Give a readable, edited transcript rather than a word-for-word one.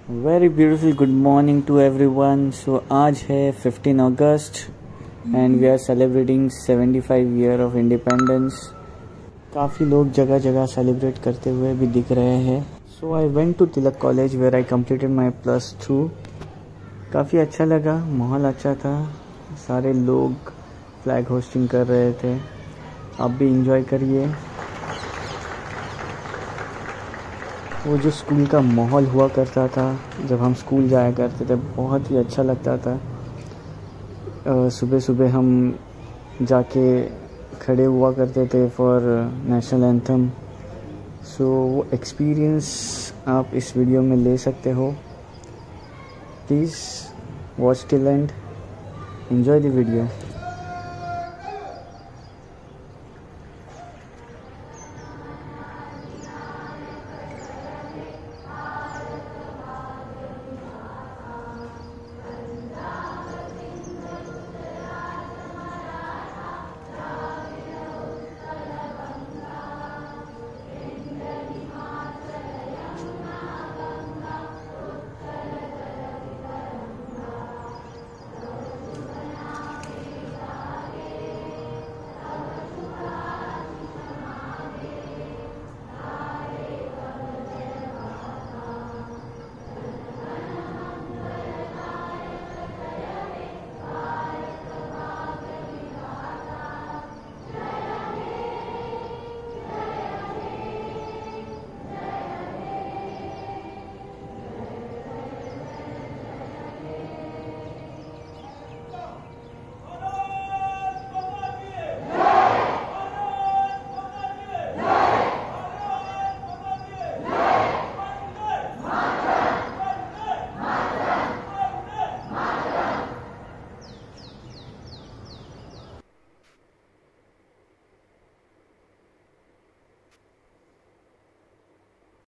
Very beautiful good morning to everyone. So आज है 15 अगस्त and we are celebrating 75 year of independence. काफ़ी लोग जगह जगह सेलिब्रेट करते हुए भी दिख रहे हैं। So I went to Tilak college where I completed my +2। काफ़ी अच्छा लगा, माहौल अच्छा था, सारे लोग फ्लैग होस्टिंग कर रहे थे। आप भी इंजॉय करिए। वो जो स्कूल का माहौल हुआ करता था जब हम स्कूल जाया करते थे, बहुत ही अच्छा लगता था। सुबह सुबह हम जाके खड़े हुआ करते थे फॉर नेशनल एंथम। सो वो एक्सपीरियंस आप इस वीडियो में ले सकते हो। Please watch till end enjoy the video.